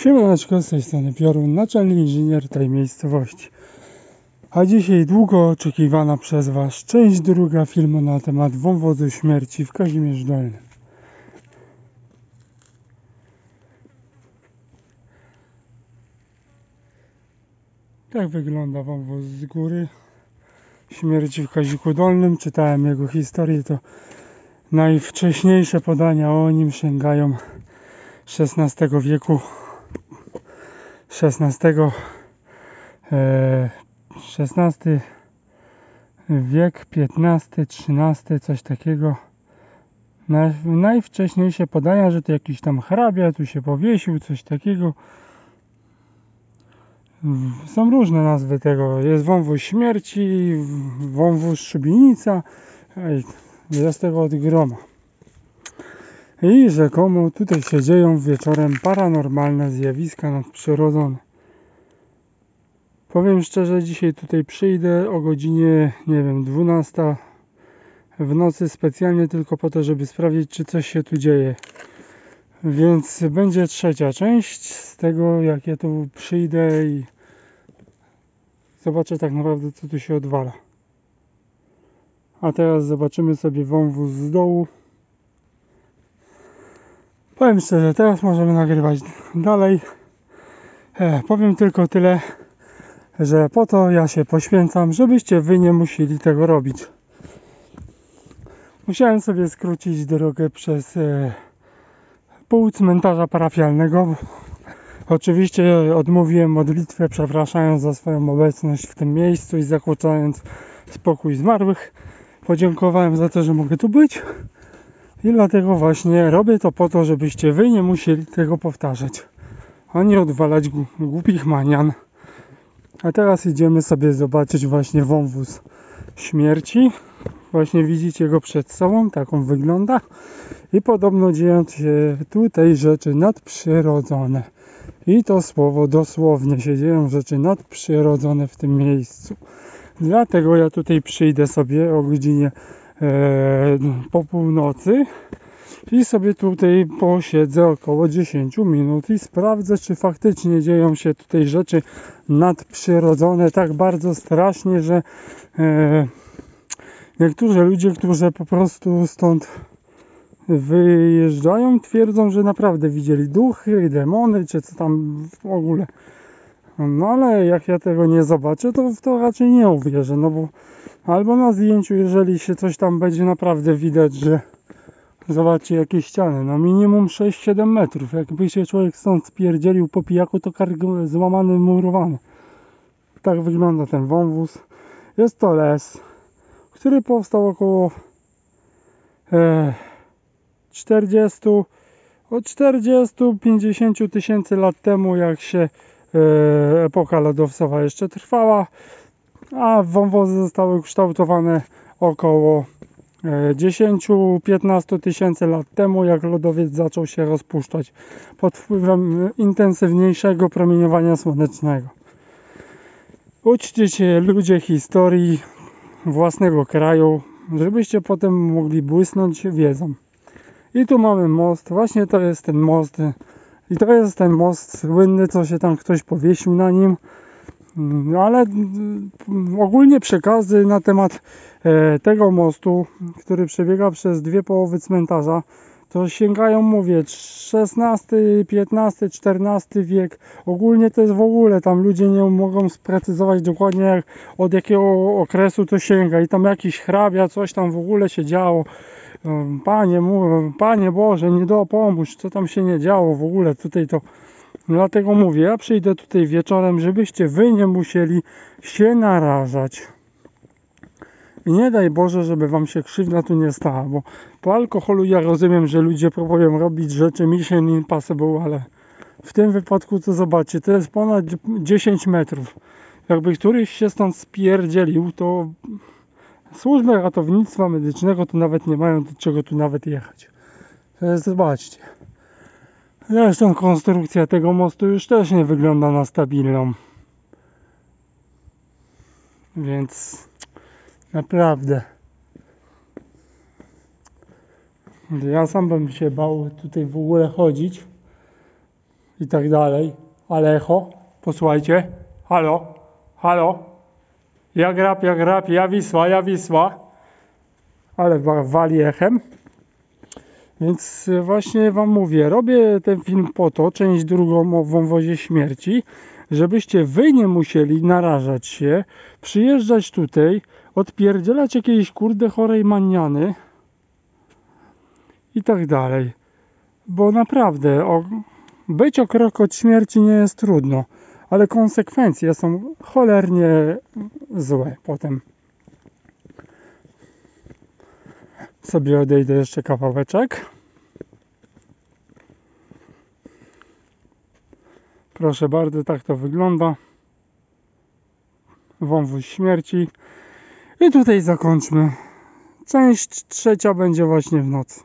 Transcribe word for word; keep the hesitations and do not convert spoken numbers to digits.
Siemaneczko, z tej strony Piorun, naczelny inżynier tej miejscowości. A dzisiaj długo oczekiwana przez Was część druga filmu na temat wąwozu śmierci w Kazimierzu Dolnym. Tak wygląda wąwóz z góry śmierci w Kaziku Dolnym. Czytałem jego historię, to najwcześniejsze podania o nim sięgają szesnastego wieku. szesnastego e, szesnasty wiek, piętnasty, trzynasty, coś takiego. Naj, najwcześniejsze podania, że to jakiś tam hrabia tu się powiesił, coś takiego. Są różne nazwy tego. Jest wąwóz śmierci, wąwóz szubienica, jest tego od groma. I rzekomo tutaj się dzieją wieczorem paranormalne zjawiska nadprzyrodzone. Powiem szczerze, dzisiaj tutaj przyjdę o godzinie, nie wiem, dwunasta w nocy specjalnie tylko po to, żeby sprawdzić, czy coś się tu dzieje. Więc będzie trzecia część z tego, jak ja tu przyjdę i zobaczę tak naprawdę, co tu się odwala. A teraz zobaczymy sobie wąwóz z dołu. Powiem szczerze, teraz możemy nagrywać dalej. E, powiem tylko tyle, że po to ja się poświęcam, żebyście wy nie musieli tego robić. Musiałem sobie skrócić drogę przez e, pół cmentarza parafialnego. Oczywiście odmówiłem modlitwę, przepraszając za swoją obecność w tym miejscu i zakłócając spokój zmarłych. Podziękowałem za to, że mogę tu być. I dlatego właśnie robię to po to, żebyście wy nie musieli tego powtarzać, a nie odwalać głupich manian. A teraz idziemy sobie zobaczyć właśnie wąwóz śmierci. Właśnie widzicie go przed sobą, taką wygląda. I podobno dzieją się tutaj rzeczy nadprzyrodzone. I to słowo dosłownie, się dzieją rzeczy nadprzyrodzone w tym miejscu. Dlatego ja tutaj przyjdę sobie o godzinie e, po północy i sobie tutaj posiedzę około dziesięć minut i sprawdzę, czy faktycznie dzieją się tutaj rzeczy nadprzyrodzone tak bardzo strasznie, że e, niektórzy ludzie, którzy po prostu stąd wyjeżdżają, twierdzą, że naprawdę widzieli duchy, demony, czy co tam w ogóle. No ale jak ja tego nie zobaczę, to w to raczej nie uwierzę, no bo albo na zdjęciu, jeżeli się coś tam będzie naprawdę widać, że zobaczcie jakie ściany, no minimum sześć siedem metrów, jakby się człowiek stąd spierdzielił po pijaku, to kark złamany, murowany. Tak wygląda ten wąwóz. Jest to les, który powstał około e, czterdzieści, od czterdziestu do pięćdziesięciu tysięcy lat temu, jak się e, epoka lodowcowa jeszcze trwała, a wąwozy zostały kształtowane około dziesięć do piętnastu tysięcy lat temu, jak lodowiec zaczął się rozpuszczać pod wpływem intensywniejszego promieniowania słonecznego. Uczcie się, ludzie, historii własnego kraju, żebyście potem mogli błysnąć wiedzą. I tu mamy most, właśnie to jest ten most i to jest ten most słynny, co się tam ktoś powiesił na nim. No ale ogólnie przekazy na temat e, tego mostu, który przebiega przez dwie połowy cmentarza, to sięgają, mówię, szesnasty, piętnasty, czternasty wiek. Ogólnie to jest w ogóle, tam ludzie nie mogą sprecyzować dokładnie jak, od jakiego okresu to sięga. I tam jakiś hrabia, coś tam w ogóle się działo. Panie, Panie Boże, nie dopomóż, co tam się nie działo w ogóle tutaj to. Dlatego mówię, ja przyjdę tutaj wieczorem, żebyście wy nie musieli się narażać. I nie daj Boże, żeby wam się krzywda tu nie stała, bo po alkoholu ja rozumiem, że ludzie próbują robić rzeczy mission impossible, ale w tym wypadku to zobaczcie, to jest ponad dziesięć metrów. Jakby któryś się stąd spierdzielił, to służby ratownictwa medycznego to nawet nie mają do czego tu nawet jechać. To jest, zobaczcie. Zresztą konstrukcja tego mostu już też nie wygląda na stabilną. Więc naprawdę ja sam bym się bał tutaj w ogóle chodzić i tak dalej. Ale echo, posłuchajcie. Halo, halo. Jak rap, jak rap, ja Wisła, ja Wisła. Ale wali echem. Więc właśnie wam mówię, robię ten film po to, część drugą o wąwozie śmierci, żebyście wy nie musieli narażać się, przyjeżdżać tutaj, odpierdzielać jakiejś kurde chorej maniany i tak dalej. Bo naprawdę o, być o krok od śmierci nie jest trudno, ale konsekwencje są cholernie złe potem. Sobie odejdę jeszcze kawałeczek. Proszę bardzo, tak to wygląda. Wąwóz śmierci. I tutaj zakończmy. Część trzecia będzie właśnie w nocy.